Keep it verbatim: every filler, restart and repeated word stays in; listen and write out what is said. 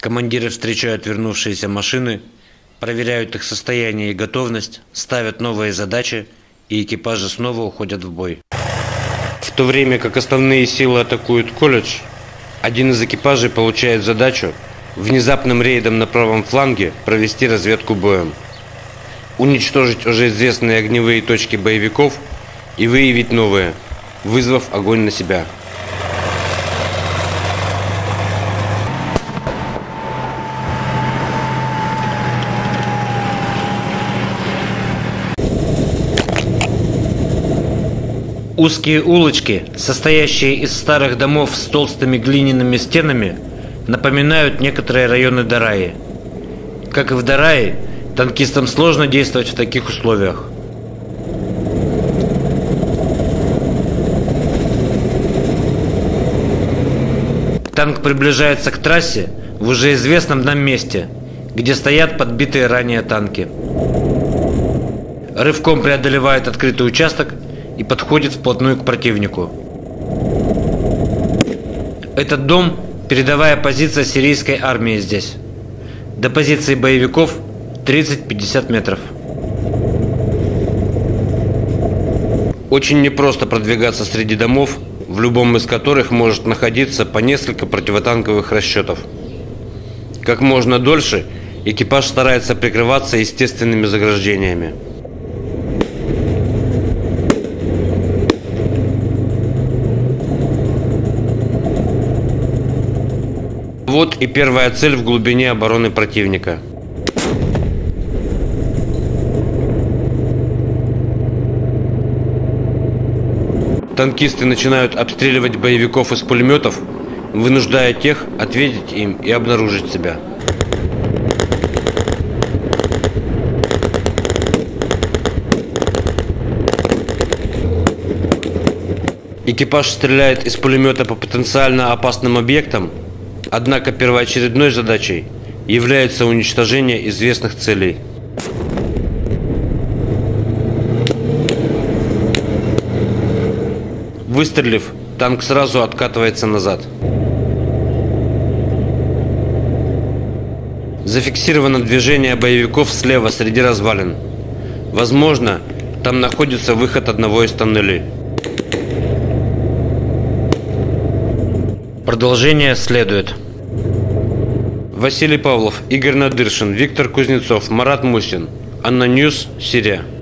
Командиры встречают вернувшиеся машины, проверяют их состояние и готовность, ставят новые задачи, и экипажи снова уходят в бой. В то время как основные силы атакуют колледж, один из экипажей получает задачу внезапным рейдом на правом фланге провести разведку боем, уничтожить уже известные огневые точки боевиков и выявить новые, вызвав огонь на себя. Узкие улочки, состоящие из старых домов с толстыми глиняными стенами, напоминают некоторые районы Дараи. Как и в Дараи, танкистам сложно действовать в таких условиях. Танк приближается к трассе в уже известном нам месте, где стоят подбитые ранее танки. Рывком преодолевает открытый участок и подходит вплотную к противнику. Этот дом – передовая позиция сирийской армии здесь. До позиции боевиков тридцать-пятьдесят метров. Очень непросто продвигаться среди домов, в любом из которых может находиться по несколько противотанковых расчетов. Как можно дольше экипаж старается прикрываться естественными заграждениями. Вот и первая цель в глубине обороны противника. Танкисты начинают обстреливать боевиков из пулеметов, вынуждая тех ответить им и обнаружить себя. Экипаж стреляет из пулемета по потенциально опасным объектам, однако первоочередной задачей является уничтожение известных целей. Выстрелив, танк сразу откатывается назад. Зафиксировано движение боевиков слева среди развалин. Возможно, там находится выход одного из тоннелей. Продолжение следует. Василий Павлов, Игорь Надыршин, Виктор Кузнецов, Марат Мусин. Анна Ньюс, Сирия.